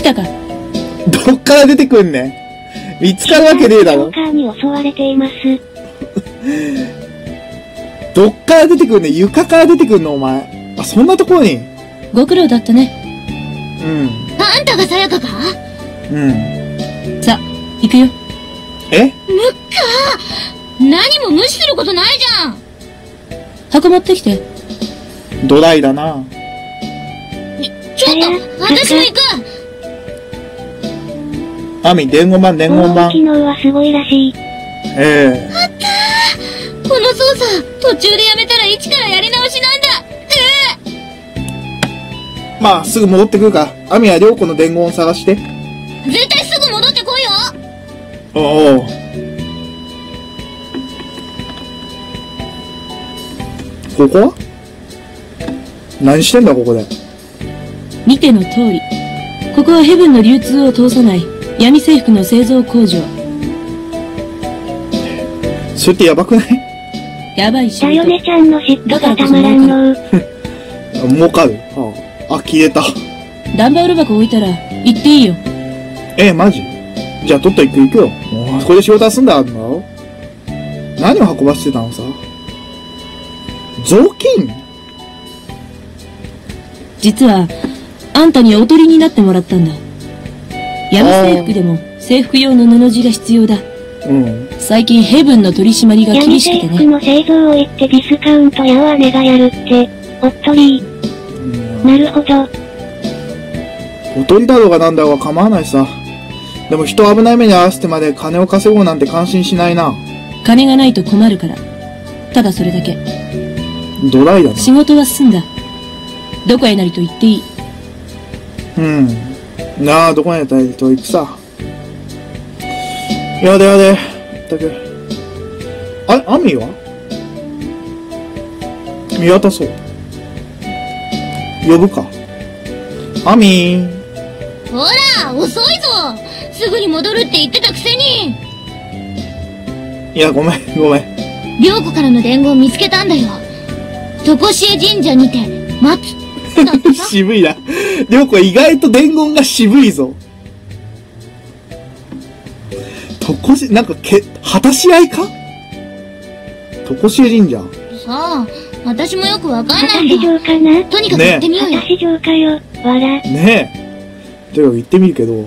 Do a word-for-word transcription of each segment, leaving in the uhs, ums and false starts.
たか。 どっから出てくんねん。見つかるわけねえだろ。 ストーカーに襲われています。 どっから出てくんねん。床から出てくんのお前。あ、そんなところに。 ご苦労だったね。 うん。 あんたがさやかか？ うん。 さ、行くよ。 え？ むっかー、何も無視することないじゃん。 箱持ってきて。 ドライだな。 ちょっと、私も行く。 アミ、伝言版、伝言版。 機能はすごいらしい。 ええあったー。この操作、途中でやめたら一からやり直しなんだ。えまあ、すぐ戻ってくるから。アミは涼子の伝言を探して。 ー、絶対すぐ戻ってこいよ。 おお。ここは何してんだ、ここで。 見ての通り。ここはヘブンの流通を通さない闇制服の製造工場。 それってやばくない？ やばい仕だよ事。 ねちゃんの嫉妬がたまらんの。 儲かる。はあ、あ、消えた。 段ボール箱置いたら行っていいよ。 え、マジ？じゃあ、とっと行く行くよ。もう、ここで仕事はすんだ、あんの？何を運ばせてたのさ？雑巾？ 実は、あんたにおとりになってもらったんだ。闇制服でも制服用の布地が必要だ。 うん。 最近ヘブンの取り締まりが厳闇しくてね。 制服の製造を言ってディスカウントや姉がやるって、おっとりー。なるほど。 おとりだろうがなんだろうが構わないさ。でも人を危ない目に遭わせてまで金を稼ごうなんて感心しないな。 金がないと困るから。ただそれだけ。 ドライだな。 仕事は済んだ。どこへなりと言っていい。 うん。なあ、どこにやったらと行くさ。やでやで。だけ。あれ、アミは見渡そう。呼ぶか。アミー。 ほら、遅いぞ。すぐに戻るって言ってたくせに。 いや、ごめん、ごめん。 涼子からの伝言見つけたんだよ。とこしえ神社にて、待つ。だってさ。 渋いな。りょうこ意外と伝言が渋いぞ。とこし、なんかけ、果たし合いか？とこしえ神社。 さあ、私もよくわかんないん果たし状だ。 かな？ とにかく行ってみようよ。 果たし状かよ。わら。 ねえ。とにかく行ってみるけど。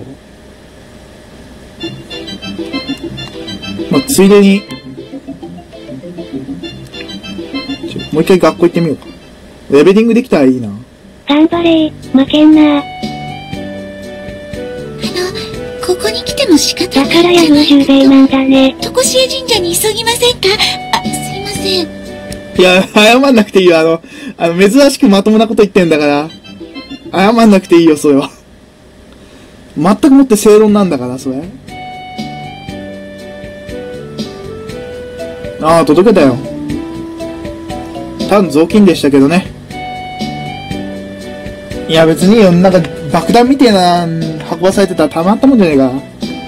まあ、ついでに、ちょもう一回学校行ってみようか。レベリングできたらいいな。 頑張れー。負けんなー。 あの、ここに来ても仕方だないからやる十兵衛なんだね。 とこしえ神社に急ぎませんか？あ、すいません。 いや、謝んなくていいよ。あの、あの、珍しくまともなこと言ってんだから。謝んなくていいよ、それは。全くもって正論なんだから、それ。ああ、届けたよ。多分雑巾でしたけどね。いや、別にいいよ。なんか、爆弾みてえな、運ばされてたらたまったもんじゃねえか。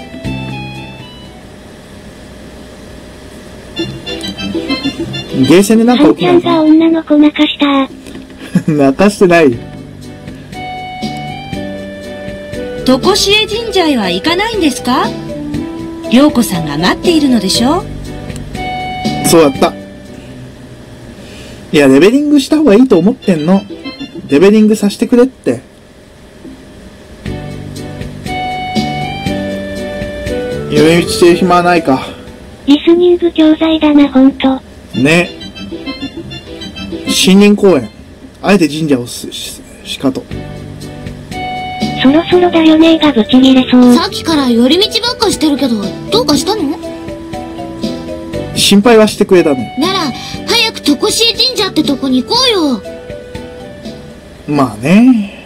ゲーセンでなんかハンちゃん起きないが女の子泣かしたー。 泣かしてない。 とこしえ神社へは行かないんですか？涼子さんが待っているのでしょ？ そうだった。いや、レベリングした方がいいと思ってんの。レベリングさせてくれって。寄り道してる暇はないか。 リスニング教材だな、ほんと。 ね。森林公園。あえて神社をす、し、しかと。 そろそろだよねーがブチギレそう。 さっきから寄り道ばっかしてるけど、どうかしたの？ 心配はしてくれたね。 なら、早くとこしえ神社ってとこに行こうよ。 まあね。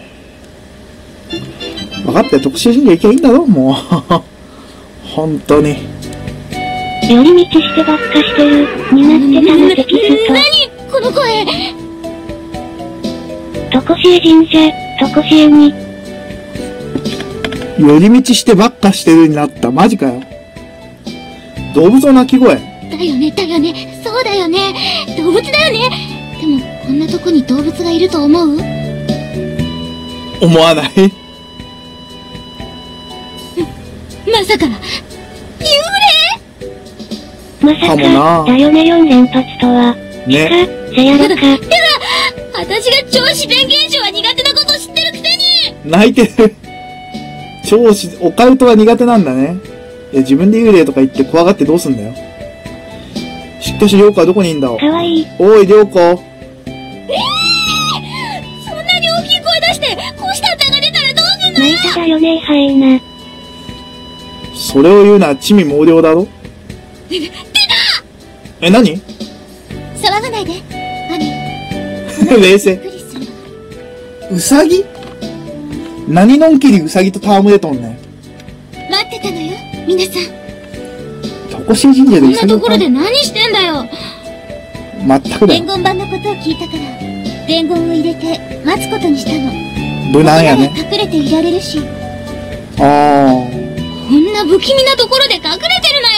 分かったよ。特殊神社行きゃいいんだろもう。本当に。 寄り道してばっかしてる。になってたのテキスト。 何この声。 とこしえ神社、とこしえに。 寄り道してばっかしてるになった。マジかよ。動物の鳴き声。 だよね、だよね、そうだよね。動物だよね。でも、こんなとこに動物がいると思う？ 思わない。 まさか、幽まさかもなか、だよねよん連発とは。 ね。 か、せやろか。 霊私が超自然現象は苦手なこと知ってるくせに。 泣いてる。超し、オカルトは苦手なんだね。いや、自分で幽霊とか言って怖がってどうすんだよ。しっかし、りょうこはどこにいんだかわいい。 おい、りょうこ。 えぇ、ー、そんなに大きい声出して、こうした歌が出たらどうすんのよ。 泣いただよね、はいな。 それを言うなら、地味猛量だろ。 出た。 え、何騒がないで、 冷兄。びっ静。 くりする。 うさぎ何のんきりうさぎと戯れとんねん。 待ってたのよ、皆さん。 とこしえ神社でこんうさぎをなところで何してんだよ。 全くだよ。 伝言版のことを聞いたから、伝言を入れて待つことにしたの。 無難やね。 隠れていられるし、 あこんな不気味なところで隠れてるなよ。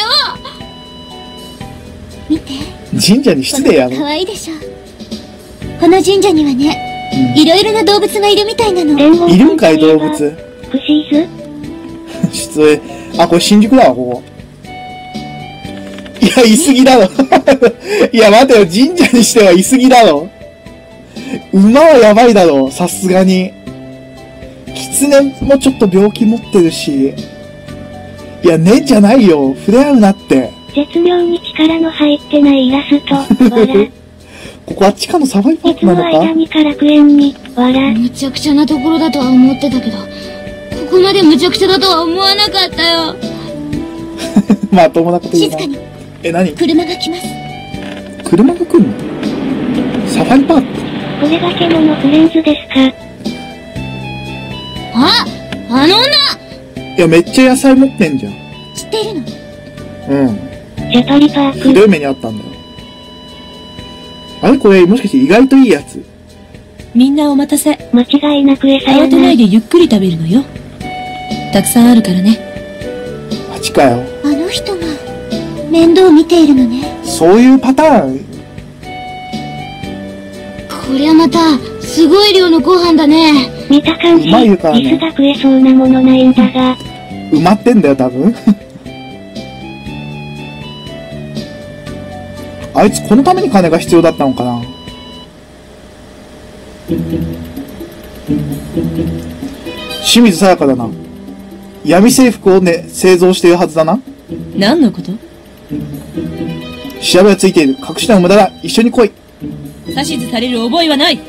見て。 ー。神社に失礼やろ。 可愛いでしょ。この神社にはね、いろいろな動物がいるみたいなの。 伝言いるんかい、動物。 クシーズ失礼。あ、これ新宿だわ、ここ。いや、いすぎだろ。いや、待てよ、神社にしてはいすぎだろ。馬はやばいだろ、さすがに。狐もちょっと病気持ってるし。いや、ねじゃないよ。触れ合うなって。 絶妙に力の入ってないイラスト、わら。 ここあっちかのサファイパーいつのクなのか間にか楽園に、わら。 むちゃくちゃなところだとは思ってたけど、ここまでむちゃくちゃだとは思わなかったよ。 まともなこと言うな。 静かに、 え、何車が来ます。 車が来んのサファイパークこれが獣フレンズですか？ あ、あの女いや、めっちゃ野菜持ってんじゃん。 知っているの？ うん。 ジャパリパーク。 ひどい目にあったんだよ。あれこれ、もしかして意外といいやつ。 みんなお待たせ。 間違いなく餌や慌てなな。 いでゆっくり食べるのよ。たくさんあるからね。 あっちかよ。 あの人が面倒を見ているのね。 そういうパターン。 こりゃまた、すごい量のご飯だね。 見た感じ、 うまいからねリスが食えそうなものないんだが。 埋まってんだよ、多分。あいつこのために金が必要だったのかな。清水さやかだな。闇制服をね、製造しているはずだな。 何のこと？ 調べはついている。隠しの無駄だ。一緒に来い。 指図される覚えはない。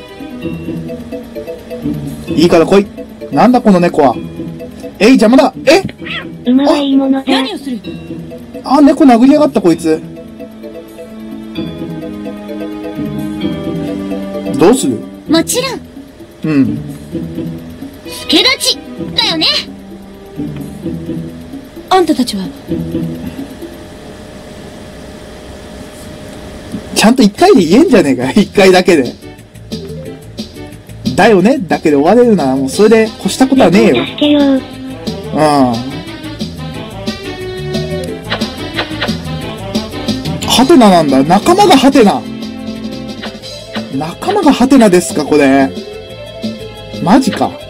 いいから来い。なんだこの猫は。えい、邪魔だ。え馬はいいものだ。 何をする？ あ、猫殴りやがった、こいつ。どうする？ もちろん、 うん。 助立ちだよね。 あんたたちは？ ちゃんと一回で言えんじゃねえか。一回だけで。だよねだけで終われるならもうそれで越したことはねえよ。 助けよう。 うん。ハテナなんだ。仲間がハテナ。仲間がハテナですか、これ。マジか。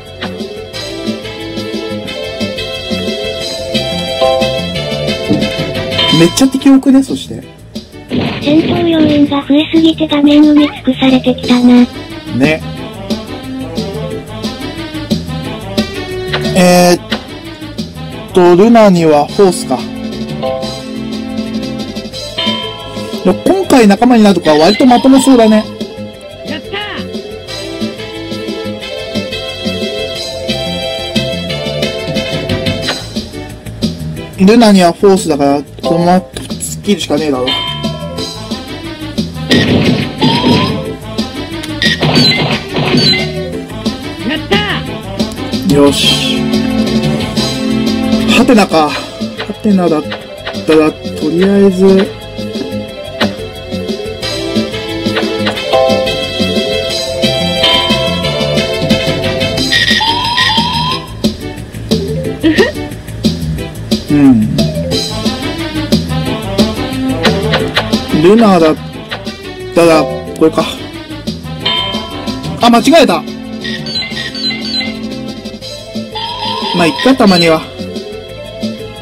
めっちゃ敵多くね、そして。 戦闘要員が増えすぎて画面埋め尽くされてきたな。 ね。えー、っと、ルナにはフォースか。でも今回仲間になるとかは割とまともそうだね。 やったー。 ルナにはフォースだから、このままスキルしかねえだろ。 やったよし。ハテナか。ハテナだったら、とりあえず、うん。ルナだったら、これか。あ、間違えた。まあ、いっか、たまには。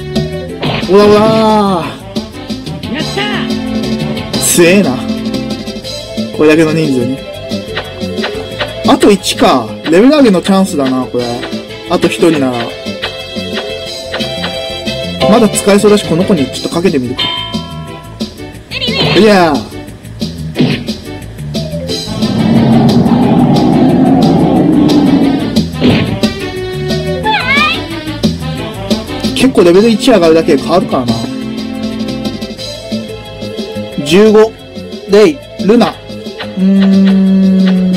おらおらやったー強えな。これだけの人数に。あといちか。レベル上げのチャンスだな、これ。あとひとりなら。まだ使えそうだし、この子にちょっとかけてみるか。いやー。結構レベルいち上がるだけで変わるからな。じゅうご、レイ、ルナ。うーん。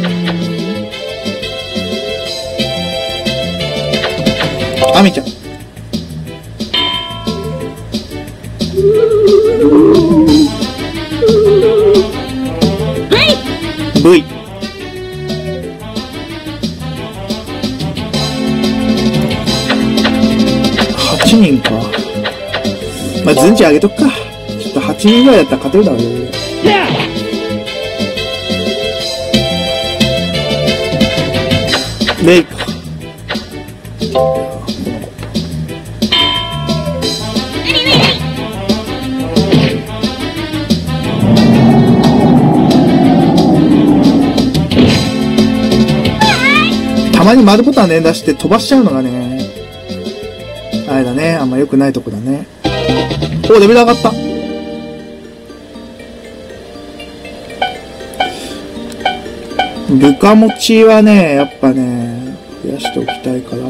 アミちゃん。V。はちにんか。まあ、ズンチ上げとくか。ちょっとはちにんぐらいだったら勝てるだろうね。レイか。たまに丸ボタン連打して飛ばしちゃうのがね、あれだね、あんま良くないとこだね。お、レベル上がった。ルカ持ちはね、やっぱね、増やしておきたいから。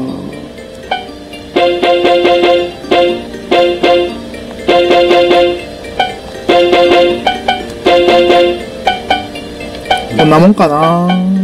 こんなもんかな。